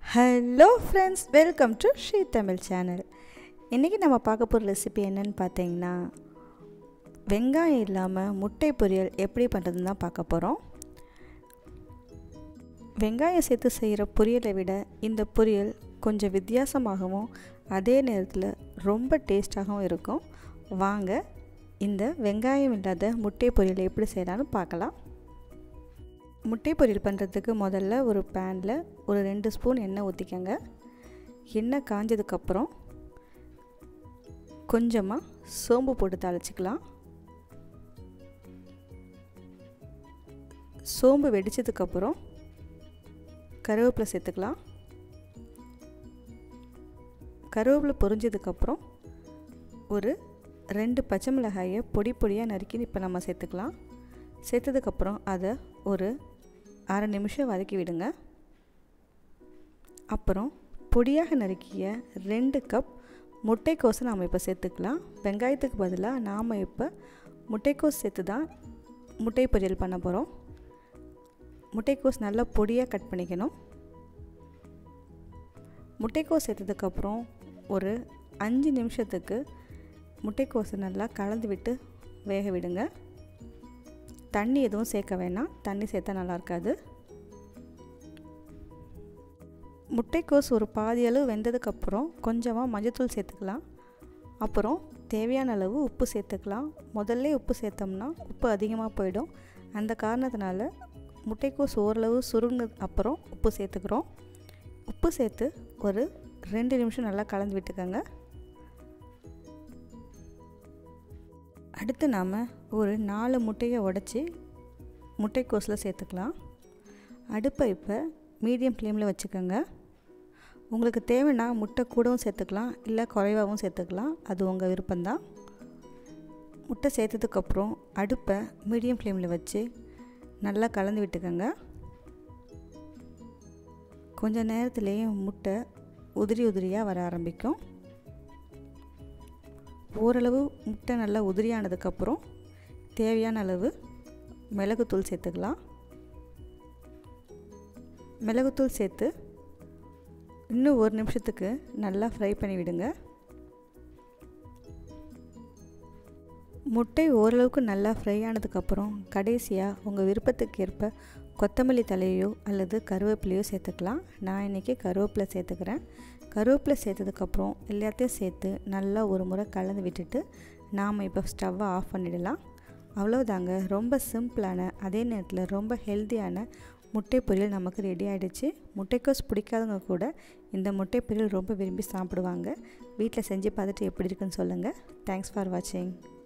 Hello friends, welcome to Sri Tamil channel. இன்றைக்கி நம்ம பார்க்க போகிற ரெசிபி என்னென்னு பார்த்தீங்கன்னா, வெங்காயம் இல்லாமல் முட்டை பொரியல் எப்படி பண்ணுறதுன்னு தான் பார்க்க போகிறோம். வெங்காயம் சேர்த்து செய்கிற பொரியலை விட இந்த பொரியல் கொஞ்சம் வித்தியாசமாகவும் அதே நேரத்தில் ரொம்ப டேஸ்ட்டாகவும் இருக்கும். வாங்க இந்த வெங்காயம் இல்லாத முட்டை பொரியலை எப்படி செய்யலான்னு பார்க்கலாம். முட்டை பொரியல் பண்ணுறதுக்கு முதல்ல ஒரு பேனில் ஒரு 2 ஸ்பூன் எண்ணெய் ஊற்றிக்கங்க. எண்ணெய் காஞ்சதுக்கப்புறம் கொஞ்சமாக சோம்பு போட்டு தாளிச்சிக்கலாம். சோம்பு வெடித்ததுக்கப்புறம் கருவேப்பிலை சேர்த்துக்கலாம். கருவேப்பிலை பொரிஞ்சதுக்கப்புறம் ஒரு 2 பச்சை மிளகாயை பொடி பொடியாக நறுக்கி இப்போ நம்ம சேர்த்துக்கலாம். சேர்த்ததுக்கப்புறம் அதை ஒரு அரை நிமிஷம் வதக்கி விடுங்க. அப்புறம் பொடியாக நறுக்கிய 2 கப் முட்டைக்கோஸை நாம் இப்போ சேர்த்துக்கலாம். வெங்காயத்துக்கு பதிலாக நாம் இப்போ முட்டைக்கோஸ் சேர்த்து தான் முட்டை பொரியல் பண்ண போகிறோம். முட்டைக்கோஸ் நல்லா பொடியாக கட் பண்ணிக்கணும். முட்டைக்கோஸ் சேர்த்ததுக்கப்புறம் ஒரு 5 நிமிஷத்துக்கு முட்டைக்கோஸை நல்லா கலந்து விட்டு வேக விடுங்க. தண்ணி எதுவும் சேர்க்க வேணாம், தண்ணி சேர்த்தா நல்லா இருக்காது. முட்டைக்கோஸ் ஒரு பாதி அளவு வெந்ததுக்கப்புறம் கொஞ்சமாக மஞ்சள்தூள் சேர்த்துக்கலாம். அப்புறம் தேவையான அளவு உப்பு சேர்த்துக்கலாம். முதல்ல உப்பு சேர்த்தோம்னா உப்பு அதிகமாக போயிடும். அந்த காரணத்தினால முட்டைக்கோஸ் ஓரளவு சுருங்கினது அப்புறம் உப்பு சேர்த்துக்கிறோம். உப்பு சேர்த்து ஒரு 2 நிமிஷம் நல்லா கலந்து விட்டுக்கோங்க. அடுத்து நாம் ஒரு 4 முட்டையை உடைச்சி முட்டைக்கோஸில் சேர்த்துக்கலாம். அடுப்பை இப்போ மீடியம் ஃப்ளேமில் வச்சுக்கோங்க. உங்களுக்கு தேவைன்னா முட்டை கூடவும் சேர்த்துக்கலாம், இல்லை குறைவாகவும் சேர்த்துக்கலாம். அது உங்கள் விருப்பம்தான். முட்டை சேர்த்ததுக்கப்புறம் அடுப்பை மீடியம் ஃப்ளேமில் வச்சு நல்லா கலந்து விட்டுக்கோங்க. கொஞ்சம் நேரத்துலேயே முட்டை உதிரி உதிரியாக வர ஆரம்பிக்கும். ஓரளவு முட்டை நல்லா உதிரியானதுக்கப்புறம் தேவையான அளவு மிளகுத்தூள் சேர்த்துக்கலாம். மிளகுத்தூள் சேர்த்து இன்னும் 1 நிமிஷத்துக்கு நல்லா ஃப்ரை பண்ணி விடுங்க. முட்டை ஓரளவுக்கு நல்லா ஃப்ரை ஆனதுக்கப்புறம் கடைசியாக உங்கள் விருப்பத்துக்கு ஏற்ப கொத்தமல்லி தலையோ அல்லது கருவேப்பிலையோ சேர்த்துக்கலாம். நான் இன்றைக்கி கருவேப்பிலை சேர்த்துக்கிறேன். கருவேப்பிலை சேர்த்ததுக்கப்புறம் எல்லாத்தையும் சேர்த்து நல்லா ஒரு முறை கலந்து விட்டுட்டு நாம் இப்போ ஸ்டவ்வை ஆஃப் பண்ணிடலாம். அவ்வளோதாங்க, ரொம்ப சிம்பிளான அதே நேரத்தில் ரொம்ப ஹெல்த்தியான முட்டை பொரியல் நமக்கு ரெடி ஆகிடுச்சு. முட்டைக்கோஸ் பிடிக்காதவங்க கூட இந்த முட்டை பொரியல் ரொம்ப விரும்பி சாப்பிடுவாங்க. வீட்டில் செஞ்சு பார்த்துட்டு எப்படி இருக்குன்னு சொல்லுங்கள். தேங்க்ஸ் ஃபார் வாட்சிங்.